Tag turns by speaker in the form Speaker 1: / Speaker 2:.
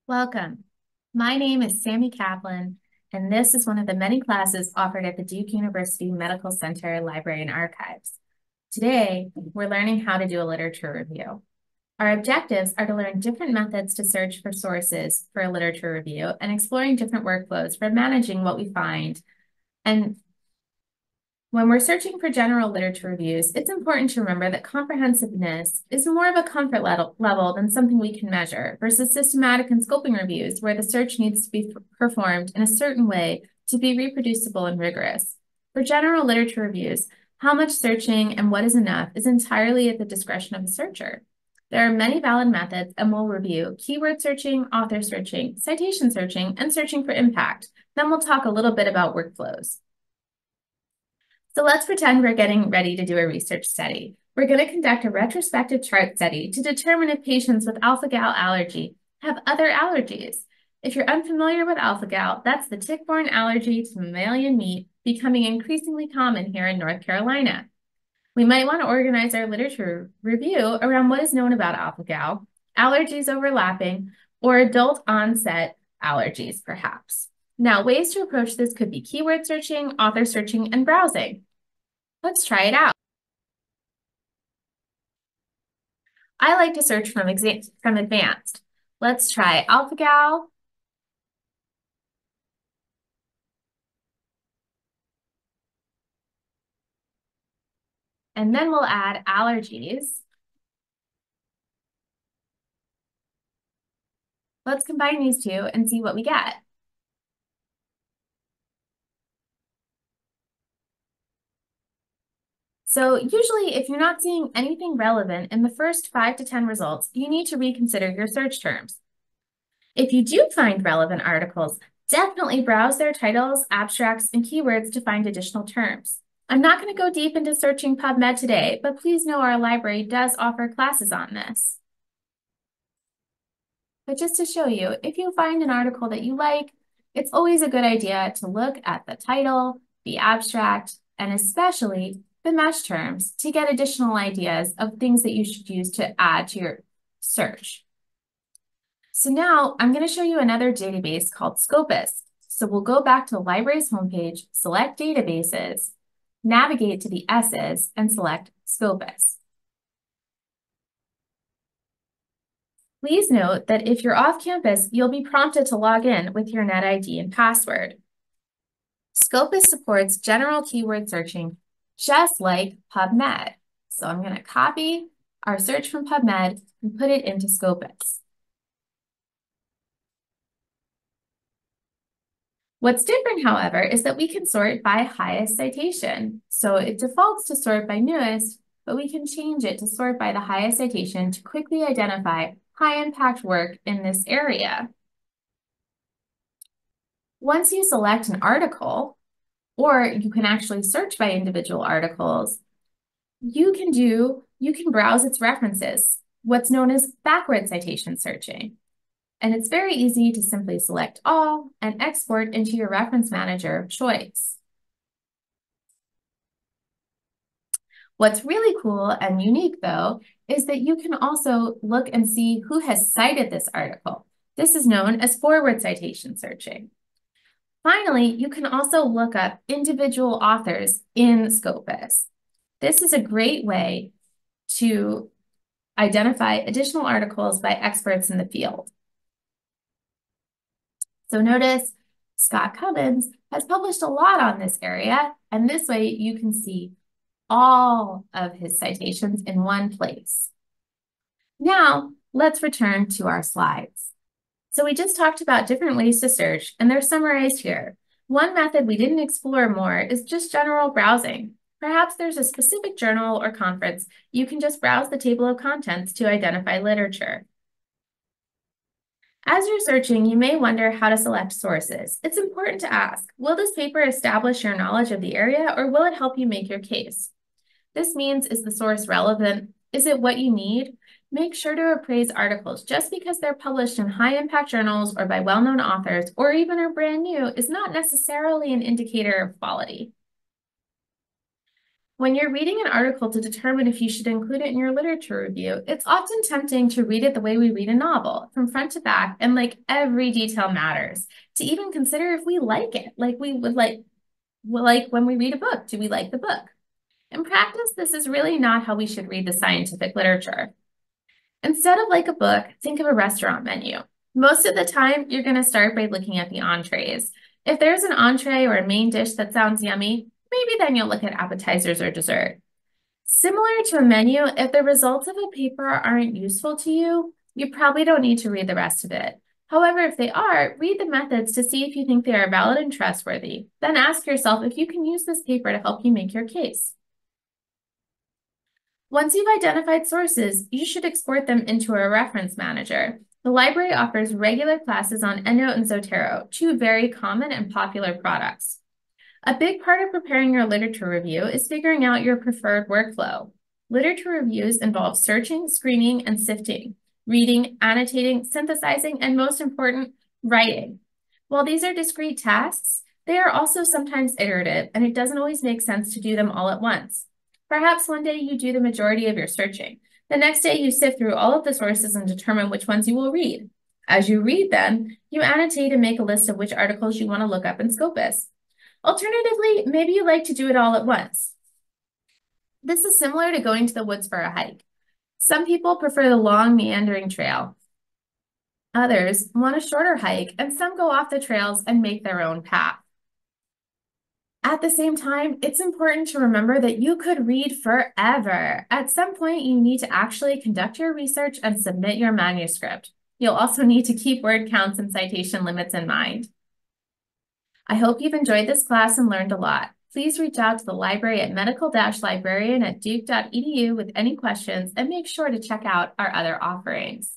Speaker 1: Welcome. My name is Sammy Kaplan, and this is one of the many classes offered at the Duke University Medical Center Library and Archives. Today, we're learning how to do a literature review. Our objectives are to learn different methods to search for sources for a literature review and exploring different workflows for managing what we find. And when we're searching for general literature reviews, it's important to remember that comprehensiveness is more of a comfort level than something we can measure versus systematic and scoping reviews where the search needs to be performed in a certain way to be reproducible and rigorous. For general literature reviews, how much searching and what is enough is entirely at the discretion of the searcher. There are many valid methods, and we'll review keyword searching, author searching, citation searching, and searching for impact. Then we'll talk a little bit about workflows. So let's pretend we're getting ready to do a research study. We're going to conduct a retrospective chart study to determine if patients with alpha-gal allergy have other allergies. If you're unfamiliar with alpha-gal, that's the tick-borne allergy to mammalian meat becoming increasingly common here in North Carolina. We might want to organize our literature review around what is known about alpha-gal, allergies overlapping, or adult onset allergies, perhaps. Now, ways to approach this could be keyword searching, author searching, and browsing. Let's try it out. I like to search from advanced. Let's try alpha-gal. And then we'll add allergies. Let's combine these two and see what we get. So usually if you're not seeing anything relevant in the first 5 to 10 results, you need to reconsider your search terms. If you do find relevant articles, definitely browse their titles, abstracts, and keywords to find additional terms. I'm not going to go deep into searching PubMed today, but please know our library does offer classes on this. But just to show you, if you find an article that you like, it's always a good idea to look at the title, the abstract, and especially the mesh terms to get additional ideas of things that you should use to add to your search. So now I'm going to show you another database called Scopus. So we'll go back to the library's homepage, select databases, navigate to the S's, and select Scopus. Please note that if you're off campus, you'll be prompted to log in with your NetID and password. Scopus supports general keyword searching, just like PubMed. So I'm going to copy our search from PubMed and put it into Scopus. What's different, however, is that we can sort by highest citation. So it defaults to sort by newest, but we can change it to sort by the highest citation to quickly identify high-impact work in this area. Once you select an article, or you can actually search by individual articles, you can browse its references, what's known as backward citation searching. And it's very easy to simply select all and export into your reference manager of choice. What's really cool and unique, though, is that you can also look and see who has cited this article. This is known as forward citation searching. Finally, you can also look up individual authors in Scopus. This is a great way to identify additional articles by experts in the field. So notice Scott Cummins has published a lot on this area, and this way you can see all of his citations in one place. Now, let's return to our slides. So we just talked about different ways to search, and they're summarized here. One method we didn't explore more is just general browsing. Perhaps there's a specific journal or conference. You can just browse the table of contents to identify literature. As you're searching, you may wonder how to select sources. It's important to ask, will this paper establish your knowledge of the area, or will it help you make your case? This means, is the source relevant? Is it what you need? Make sure to appraise articles. Just because they're published in high-impact journals or by well-known authors, or even are brand new, is not necessarily an indicator of quality. When you're reading an article to determine if you should include it in your literature review, it's often tempting to read it the way we read a novel, from front to back, and like every detail matters, to even consider if we like it, like we would like when we read a book. Do we like the book? In practice, this is really not how we should read the scientific literature. Instead of like a book, think of a restaurant menu. Most of the time, you're going to start by looking at the entrees. If there's an entree or a main dish that sounds yummy, maybe then you'll look at appetizers or dessert. Similar to a menu, if the results of a paper aren't useful to you, you probably don't need to read the rest of it. However, if they are, read the methods to see if you think they are valid and trustworthy. Then ask yourself if you can use this paper to help you make your case. Once you've identified sources, you should export them into a reference manager. The library offers regular classes on EndNote and Zotero, two very common and popular products. A big part of preparing your literature review is figuring out your preferred workflow. Literature reviews involve searching, screening, and sifting, reading, annotating, synthesizing, and most important, writing. While these are discrete tasks, they are also sometimes iterative, and it doesn't always make sense to do them all at once. Perhaps one day you do the majority of your searching. The next day you sift through all of the sources and determine which ones you will read. As you read them, you annotate and make a list of which articles you want to look up in Scopus. Alternatively, maybe you like to do it all at once. This is similar to going to the woods for a hike. Some people prefer the long, meandering trail. Others want a shorter hike, and some go off the trails and make their own path. At the same time, it's important to remember that you could read forever. At some point, you need to actually conduct your research and submit your manuscript. You'll also need to keep word counts and citation limits in mind. I hope you've enjoyed this class and learned a lot. Please reach out to the library at medical-librarian@duke.edu with any questions, and make sure to check out our other offerings.